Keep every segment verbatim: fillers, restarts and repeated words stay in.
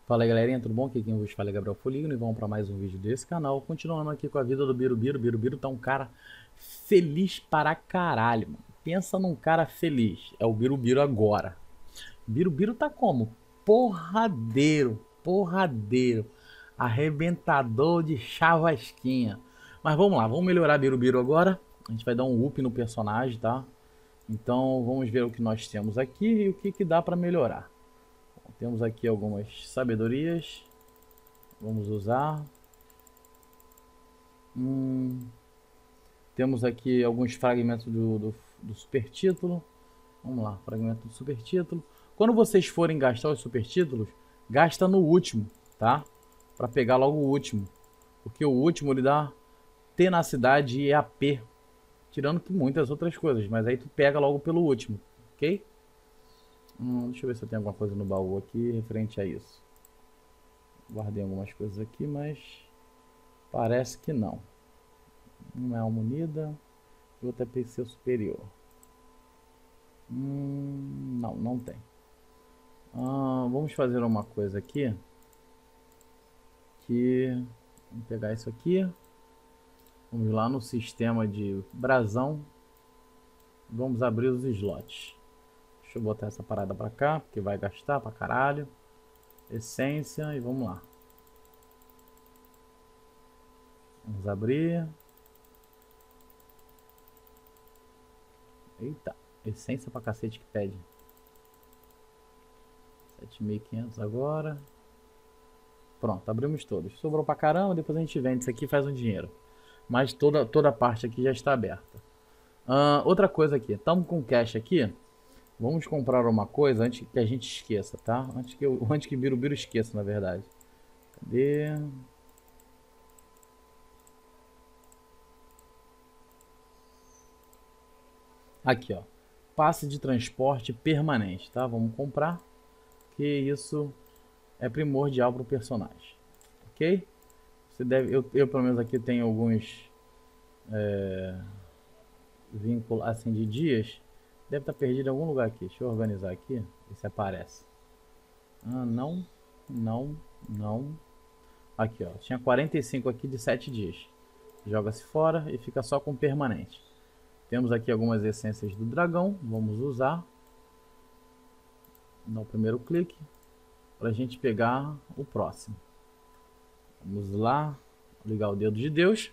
Fala aí, galerinha, tudo bom? Aqui quem vos fala é Gabriel Foligno e vamos para mais um vídeo desse canal. Continuando aqui com a vida do Birubiru. Birubiru tá um cara feliz para caralho, mano. Pensa num cara feliz. É o Birubiru agora. Birubiru tá como? Porradeiro, porradeiro. Arrebentador de chavasquinha. Mas vamos lá, vamos melhorar Birubiru agora. A gente vai dar um up no personagem, tá? Então vamos ver o que nós temos aqui e o que, que dá para melhorar. Temos aqui algumas sabedorias. Vamos usar. Hum, temos aqui alguns fragmentos do, do, do super título. Vamos lá, fragmento do super título. Quando vocês forem gastar os super títulos, gasta no último, tá? Para pegar logo o último. Porque o último ele dá tenacidade e A P. Tirando que muitas outras coisas. Mas aí tu pega logo pelo último, ok? Hum, deixa eu ver se eu tenho alguma coisa no baú aqui referente a isso. Guardei algumas coisas aqui, mas parece que não. Uma é alma unida e outra é P C superior. Hum, não, não tem. Ah, vamos fazer uma coisa aqui. Que vamos pegar isso aqui. Vamos lá no sistema de brasão. Vamos abrir os slots. Deixa eu botar essa parada pra cá, porque vai gastar pra caralho. Essência e vamos lá. Vamos abrir. Eita, essência pra cacete que pede. sete mil e quinhentos agora. Pronto, abrimos todos. Sobrou pra caramba, depois a gente vende isso aqui e faz um dinheiro. Mas toda, toda a parte aqui já está aberta. Uh, outra coisa aqui, estamos com cash aqui. Vamos comprar uma coisa antes que a gente esqueça, tá? Antes que, eu, antes que Birubiru esqueça, na verdade. Cadê? Aqui, ó. Passe de transporte permanente, tá? Vamos comprar. Que isso é primordial para o personagem. Ok? Você deve, eu, eu pelo menos aqui tenho alguns é, vínculos assim de dias. Deve estar perdido em algum lugar aqui. Deixa eu organizar aqui. Ver se aparece. Ah, não. Não. Não. Aqui, ó. Tinha quarenta e cinco aqui de sete dias. Joga-se fora e fica só com permanente. Temos aqui algumas essências do dragão. Vamos usar. Dá o primeiro clique. Para a gente pegar o próximo. Vamos lá. Ligar o dedo de Deus.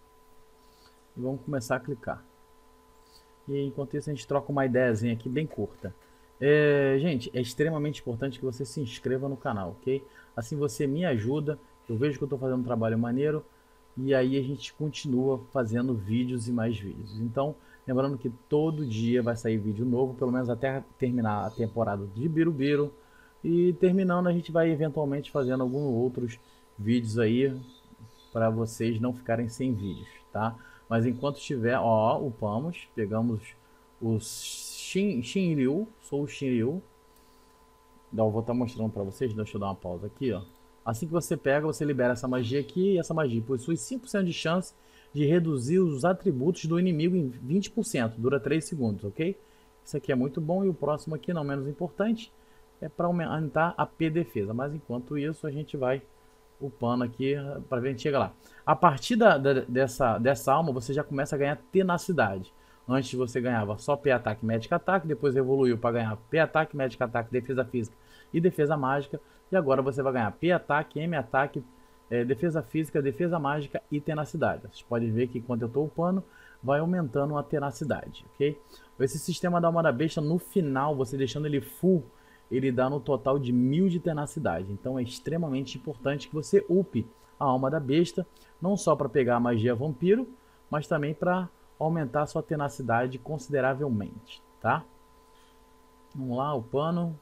E vamos começar a clicar. E enquanto isso a gente troca uma ideiazinha aqui bem curta. É, gente, é extremamente importante que você se inscreva no canal, ok? Assim você me ajuda, eu vejo que eu estou fazendo um trabalho maneiro. E aí a gente continua fazendo vídeos e mais vídeos. Então, lembrando que todo dia vai sair vídeo novo, pelo menos até terminar a temporada de Birubiru. E terminando a gente vai eventualmente fazendo alguns outros vídeos aí para vocês não ficarem sem vídeos, tá? Mas enquanto estiver, ó, upamos, pegamos o Shin, Shinryu, sou o Shinryu. Então, eu vou estar mostrando para vocês, deixa eu dar uma pausa aqui, ó. Assim que você pega, você libera essa magia aqui e essa magia possui cinco por cento de chance de reduzir os atributos do inimigo em vinte por cento, dura três segundos, ok? Isso aqui é muito bom e o próximo aqui, não menos importante, é para aumentar a P defesa, mas enquanto isso a gente vai upando aqui para ver a gente chega lá. A partir da, da, dessa, dessa alma você já começa a ganhar tenacidade. Antes você ganhava só P ataque, Magic ataque, depois evoluiu para ganhar P ataque, Magic ataque, defesa física e defesa mágica. E agora você vai ganhar P ataque, M ataque, é, defesa física, defesa mágica e tenacidade. Vocês podem ver que enquanto eu estou upando, vai aumentando a tenacidade, ok? Esse sistema da alma da besta, no final, você deixando ele full, ele dá no total de mil de tenacidade. Então é extremamente importante que você upe a alma da besta, não só para pegar a magia vampiro, mas também para aumentar a sua tenacidade consideravelmente, tá? Vamos lá, upando.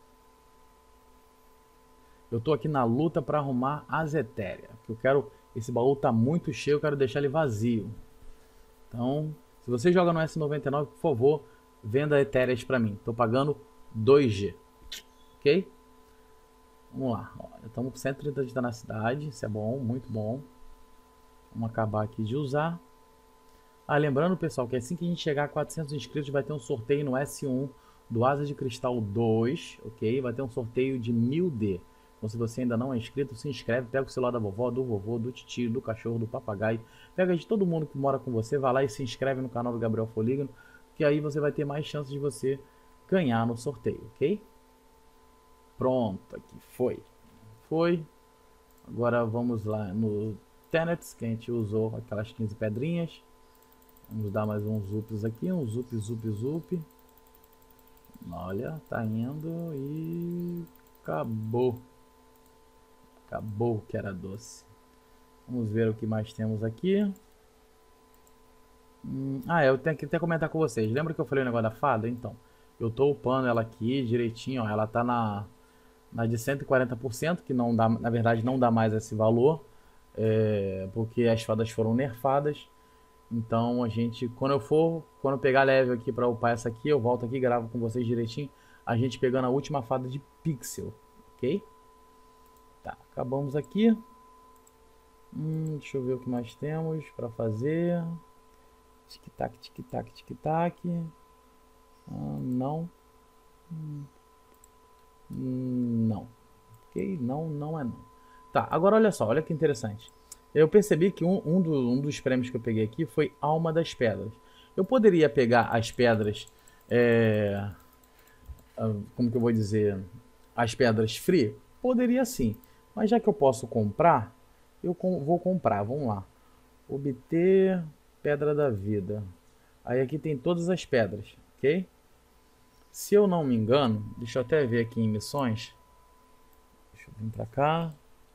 Eu tô aqui na luta para arrumar as etéreas, que eu quero, esse baú tá muito cheio, eu quero deixar ele vazio. Então, se você joga no S noventa e nove, por favor, venda etéreas para mim. Tô pagando dois G. Ok? Vamos lá. Olha, estamos com cento e trinta de tenacidade. Isso é bom, muito bom. Vamos acabar aqui de usar. Ah, lembrando, pessoal, que assim que a gente chegar a quatrocentos inscritos, vai ter um sorteio no S um do Asa de Cristal dois, ok? Vai ter um sorteio de mil D. Então, se você ainda não é inscrito, se inscreve, pega o celular da vovó, do vovô, do titio, do cachorro, do papagaio, pega de todo mundo que mora com você, vai lá e se inscreve no canal do Gabriel Folígano, que aí você vai ter mais chances de você ganhar no sorteio, ok? Pronto, aqui foi. Foi. Agora vamos lá no Tenets, que a gente usou aquelas quinze pedrinhas. Vamos dar mais uns ups aqui, um zup, zup, zup. Olha, tá indo e acabou. Acabou que era doce. Vamos ver o que mais temos aqui. Hum, ah, eu tenho que até comentar com vocês. Lembra que eu falei o negócio da fada? Então, eu tô upando ela aqui direitinho, ó. Ela tá na, na de cento e quarenta por cento, que não dá, na verdade não dá mais esse valor, é, porque as fadas foram nerfadas. Então a gente, quando eu for, quando eu pegar level aqui para upar essa aqui, eu volto aqui e gravo com vocês direitinho, a gente pegando a última fada de pixel, ok? Tá, acabamos aqui. Hum, deixa eu ver o que mais temos para fazer. Tic-tac, tic-tac, tic-tac. Ah, não. Hum, não. Ok, não, não é não. Tá, agora olha só, olha que interessante. Eu percebi que um, um, do, um dos prêmios que eu peguei aqui foi Alma das Pedras. Eu poderia pegar as pedras, é, como que eu vou dizer, as pedras free? Poderia sim, mas já que eu posso comprar, eu com, vou comprar, vamos lá. Obter Pedra da Vida. Aí aqui tem todas as pedras, ok? Se eu não me engano, deixa eu até ver aqui em missões. Deixa eu vir pra cá.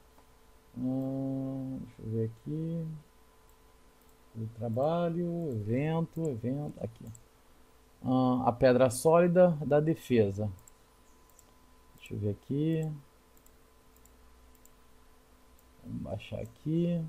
Hum, deixa eu ver aqui. O trabalho, evento, evento, aqui. Hum, a pedra sólida da defesa. Deixa eu ver aqui. Vamos baixar aqui.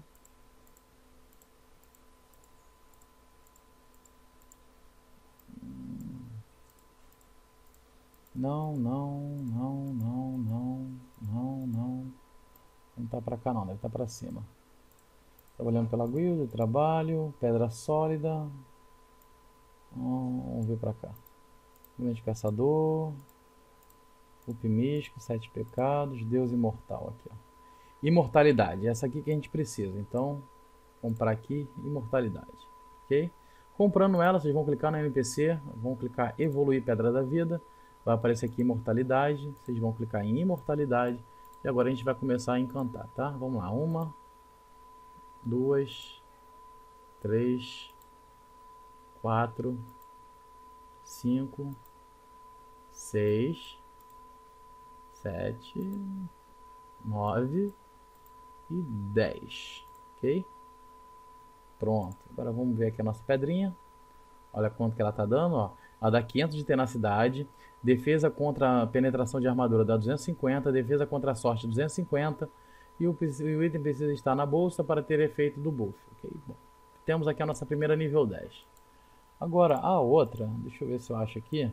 Não, não, não, não, não, não, não. Não tá pra cá não, deve estar tá pra cima. Trabalhando pela guilda, trabalho, pedra sólida. Hum, vamos ver pra cá. Mente caçador. Culpe místico, sete pecados, Deus imortal aqui, ó. Imortalidade, essa aqui que a gente precisa. Então, comprar aqui, imortalidade, ok? Comprando ela, vocês vão clicar no N P C, vão clicar evoluir pedra da vida, vai aparecer aqui imortalidade, vocês vão clicar em imortalidade e agora a gente vai começar a encantar, tá? Vamos lá, uma, duas, três, quatro, cinco, seis, sete, nove e dez, ok? Pronto, agora vamos ver aqui a nossa pedrinha. Olha quanto que ela tá dando, ó. Ela dá quinhentos de tenacidade, defesa contra penetração de armadura dá duzentos e cinquenta, defesa contra a sorte duzentos e cinquenta e o, o item precisa estar na bolsa para ter efeito do buff, ok? Bom, temos aqui a nossa primeira nível dez. Agora a outra, deixa eu ver se eu acho aqui.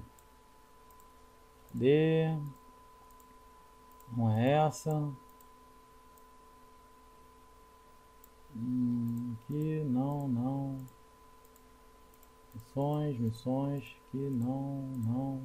De... Não é essa. Hum, aqui, não, não. Missões, missões, aqui, não, não.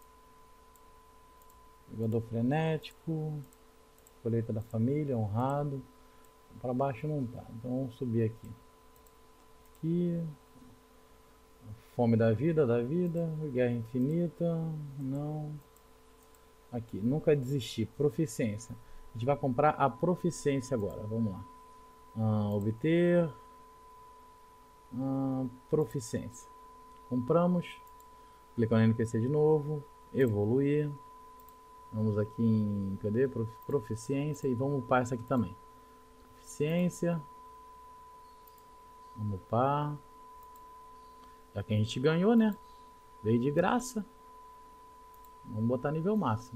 Jogador frenético. Colheita da família, honrado. Para baixo não tá, então vamos subir aqui. Aqui. Fome da vida, da vida. Guerra infinita, não. Aqui, nunca desistir, proficiência. A gente vai comprar a proficiência agora, vamos lá. Ah, obter ah, proficiência. Compramos, clicamos no N P C de novo, evoluir. Vamos aqui em cadê? Proficiência e vamos upar essa aqui também. Proficiência. Vamos upar. Já que a gente ganhou, né? Veio de graça. Vamos botar nível máximo.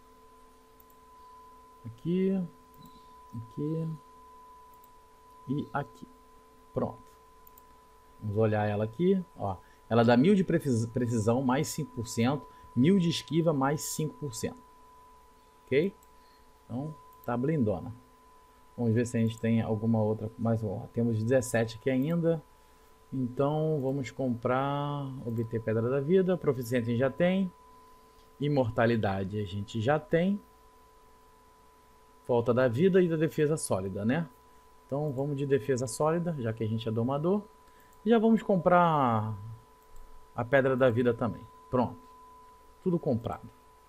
Aqui, aqui e aqui. Pronto. Vamos olhar ela aqui, ó. Ela dá mil de precisão mais cinco por cento, mil de esquiva mais cinco por cento. Ok? Então, tá blindona. Vamos ver se a gente tem alguma outra mais. Ó, temos dezessete aqui ainda. Então, vamos comprar, obter pedra da vida, proficiência a gente já tem. Imortalidade a gente já tem. Volta da vida e da defesa sólida, né? Então vamos de defesa sólida, já que a gente é domador. E já vamos comprar a pedra da vida também. Pronto. Tudo comprado.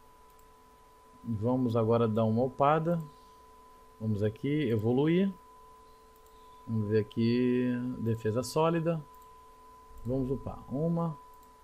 Vamos agora dar uma upada. Vamos aqui evoluir. Vamos ver aqui, defesa sólida. Vamos upar. Uma,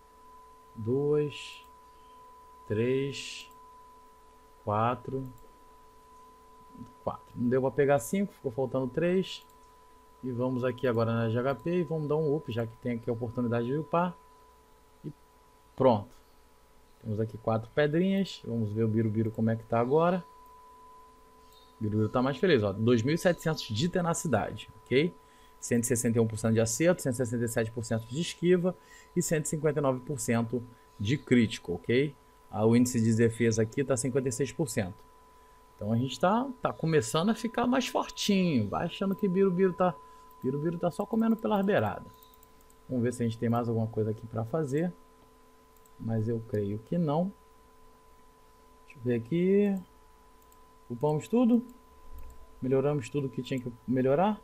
duas, três, quatro, quatro. Não deu para pegar cinco, ficou faltando três. E vamos aqui agora na de H P e vamos dar um up, já que tem aqui a oportunidade de upar. E pronto. Temos aqui quatro pedrinhas. Vamos ver o Birubiru como é que tá agora. O Birubiru tá mais feliz, ó. dois mil e setecentos de tenacidade, ok? cento e sessenta e um por cento de acerto, cento e sessenta e sete por cento de esquiva e cento e cinquenta e nove por cento de crítico, ok? Ah, o índice de defesa aqui tá cinquenta e seis por cento. Então a gente tá, tá começando a ficar mais fortinho. Vai achando que Birubiru tá, Birubiru tá só comendo pelas beiradas. Vamos ver se a gente tem mais alguma coisa aqui para fazer. Mas eu creio que não. Deixa eu ver aqui. Upamos tudo. Melhoramos tudo que tinha que melhorar.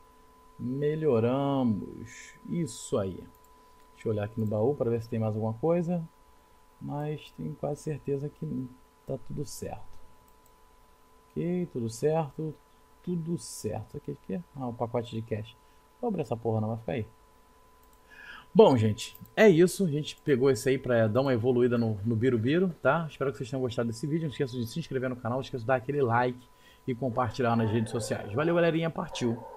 Melhoramos. Isso aí. Deixa eu olhar aqui no baú para ver se tem mais alguma coisa. Mas tenho quase certeza que tá tudo certo. Ok, tudo certo. Tudo certo. Aqui, aqui. Ah, o pacote de cash. Vou abrir essa porra, não vai ficar aí. Bom, gente, é isso. A gente pegou esse aí para dar uma evoluída no, no Birubiru, tá? Espero que vocês tenham gostado desse vídeo. Não esqueça de se inscrever no canal, não esqueça de dar aquele like e compartilhar nas redes sociais. Valeu, galerinha. Partiu!